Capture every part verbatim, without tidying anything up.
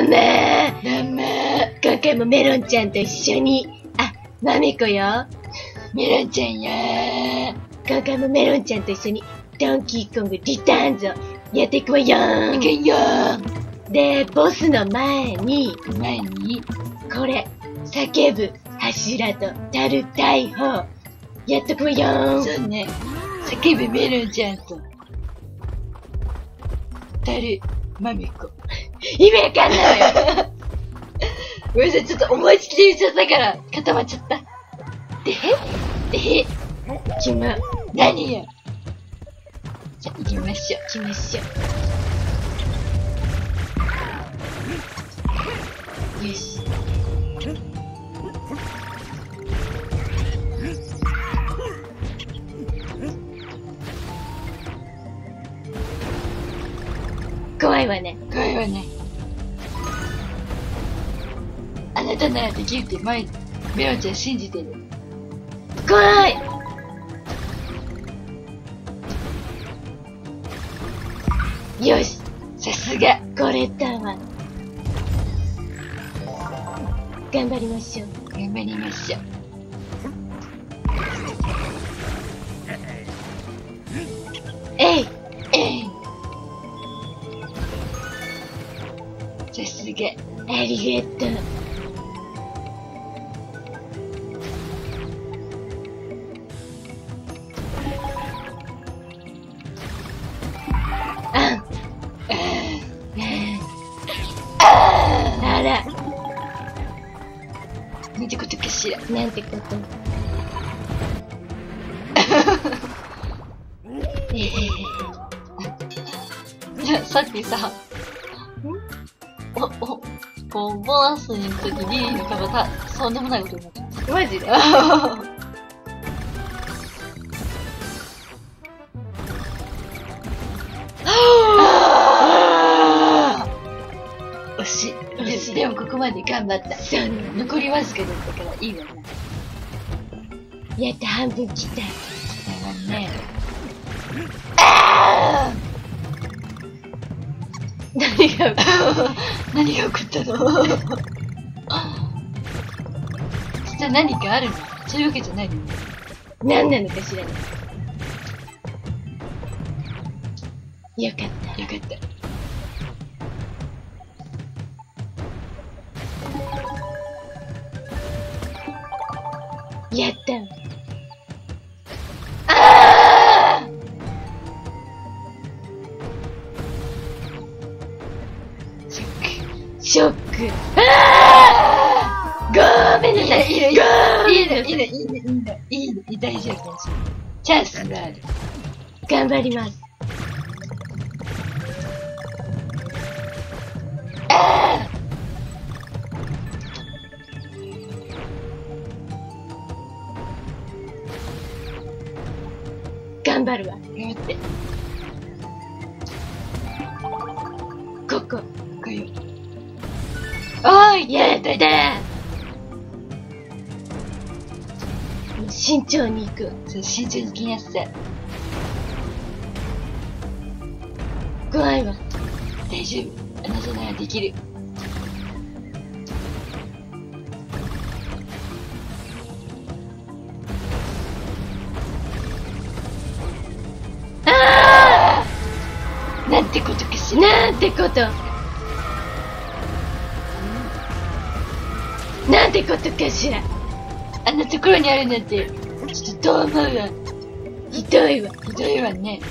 ママママ今回もメロンちゃんと一緒に、あ、マミコよ。 メロンちゃんやー。 今回もメロンちゃんと一緒に、ドンキーコングリターンズをやっていくわよー。 いけんよー。 で、ボスの前に、 前に、 これ、叫ぶ柱と樽大砲、やっとくわよー。 そうね。叫ぶメロンちゃんと、樽、マミコ。 意味わかんないわよ。 ごめんなさい、ちょっと思いつきで言っちゃったから固まっちゃった。でへでへきま、 何よ。じゃあ行きましょう。 行きましょう。よし。怖いわね。 怖いわね。あなたならできるって前、メロンちゃん信じてる。 怖い。よし。 さすが。 これだわ。頑張りましょう。 頑張りましょう。 えい。 えい。さすが。 ありがとう。あん。あら。 なんてことかしら。 なんてこと。えへへ。 さっきさ、お、お、こう、ボーナスに行くときに、なんかまた、そうでもないことになっちゃった。 マジで惜しい。惜しい。でもここまで頑張った。 そうね。 残りわずかだったからいいわな。 やっと半分来た。 だわね。 何が何が起こったの実は何かあるの？そういうわけじゃないの？ 何なのかしらね。よかった。 よかった。 やったわ。 あーショック。 ショック。あーごめんなさい。 いいの、いいごの、いいの、 めんなさい。 いいの、いいの、いいの、いいの、大丈夫、大丈夫。チャンスがある。 頑張ります。 あ頑張るわ。 ー頑張って。 ここ。 こうよ。おーい、 やっやったたもう慎重に行く。 そう、慎重に行きなさい。 怖いわ。 大丈夫。あなたならできる。 あなんてことかしーら。 なんてこと。なんてことかしら。 あんなところにあるなんて、ちょっとどう思うわ。 ひどいわ。 ひどいわね。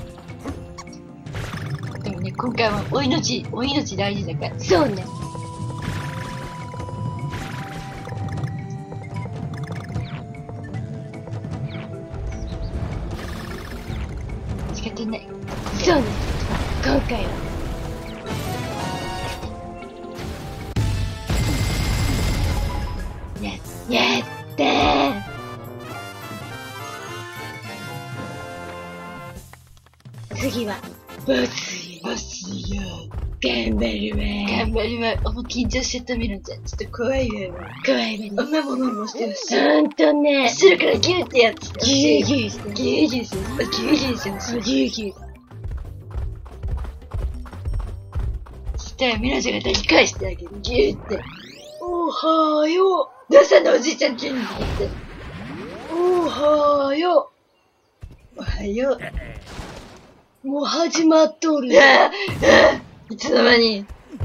でもね、今回はお命、お命大事だから。 そうね。 仕方ない。 そうね。今回は。 や、 やったー。次は、ボスよ。 ボスよ。 頑張るわ。 頑張ります。あ、もう緊張しちゃったみろちゃん。ちょっと怖いわ。 怖いわね。 あんなものもしてほしい。 ほんとね。 後ろからギューってやっててほしい。 ギューギューして。 ギューギューして。ギューギューしてほしい。 ギューギュー。 したら、みなちゃんが抱き返してあげる。ギューって。おはよう。どうしたのおじいちゃん急にって。おはよう。おはよう。もう始まっとる。いつの間に。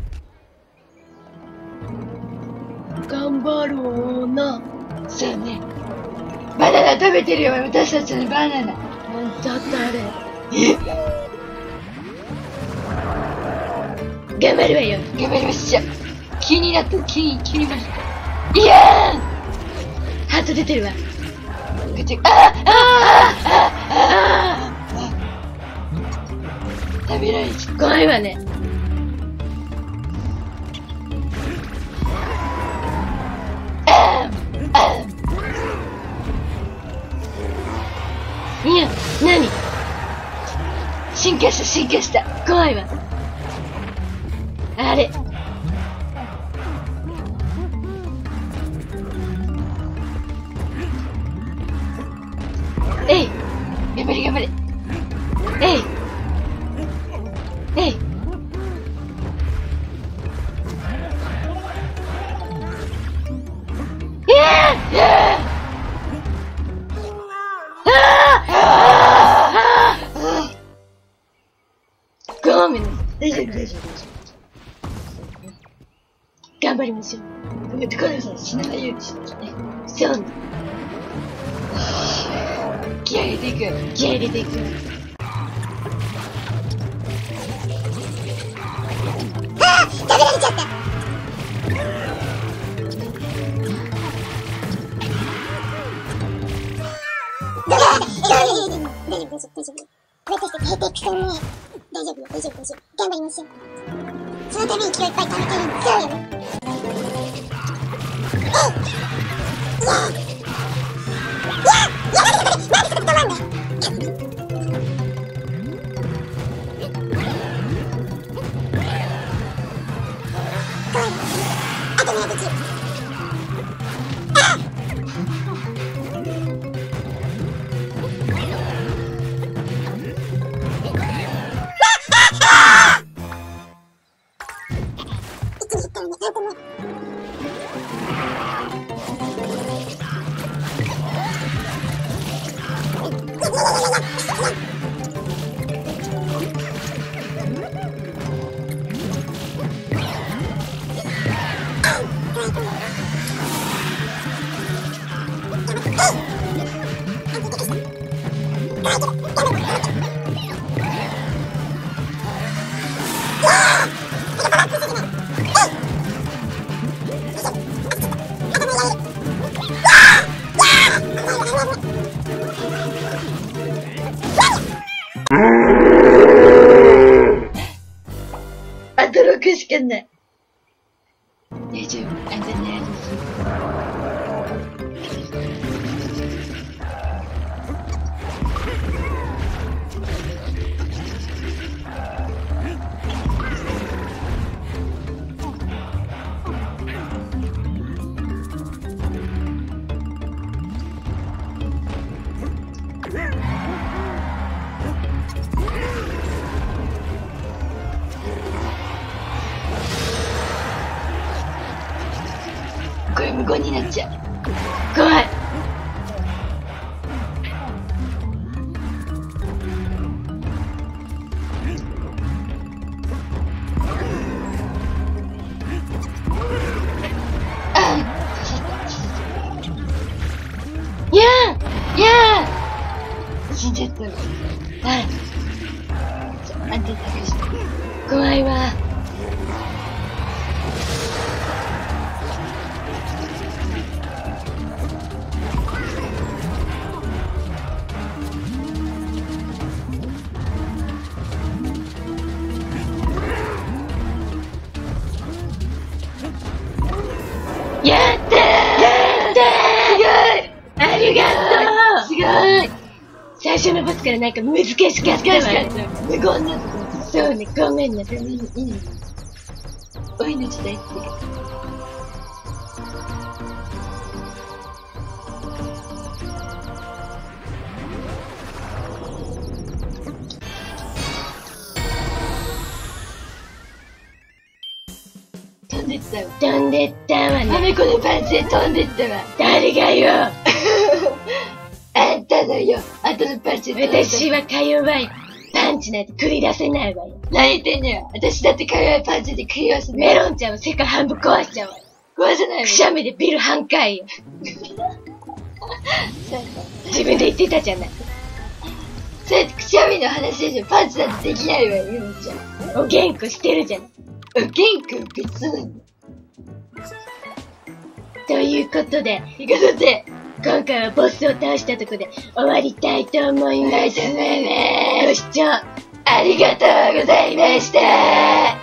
頑張ろうな。そうね。バナナ食べてるよ、私たちのバナナ。なんだったあれ。え頑張るわよ。頑張りましょう。気になった、気に、気にました。いやーハート出てるわ。ぐちゃ、あーあーあーあー食べられちゃう。怖いわね。あーあーいや、なに進化した、進化した。怖いわ。あれ。えい頑張れ頑張れえいえいいやーいやーああごめんなさい。大丈夫大丈夫大丈夫。頑張りましょう。ごめんなさい。死なないようにしなきゃね。そうね。気合入れていく。気合入れていく。ああ食べられちゃった。大丈夫大丈夫大丈夫大丈夫。私たちヘテクソね。大丈夫大丈夫大丈夫。頑張りましょう。そのために気をいっぱい貯めてるんですよね。えいいやーあとろくしかない。大丈夫。あんたね、これ無言になっちゃう。怖い。あいやーいやー死んじゃったよ。はい。ちょ、安定探して。怖いわ。やったーやったーすごいありがとうすごい最初のボスからなんか難しかったわ。無言だった。そうね、ごめんなさい。いいね。お命大好き。 飛んでったわ。 飛んでったわね。 アメコのパンツで飛んでったわ。 誰がよ。 あんたのよ。あんたのパンツで飛んでった。 私はか弱い。パンチなんて繰り出せないわよ。 何言ってんのよ。私だってか弱いパンツで繰り出せない。 メロンちゃんは世界半分壊しちゃうわよ。 壊せないわ。 くしゃみでビル半壊よ。自分で言ってたじゃない。 それくしゃみの話でしょ。パンツだってできないわよ、ゆめちゃん。 お元気してるじゃない。 お元気は別なの。 ということで、 ということで、 今回はボスを倒したところで終わりたいと思います。ご視聴ありがとうございました。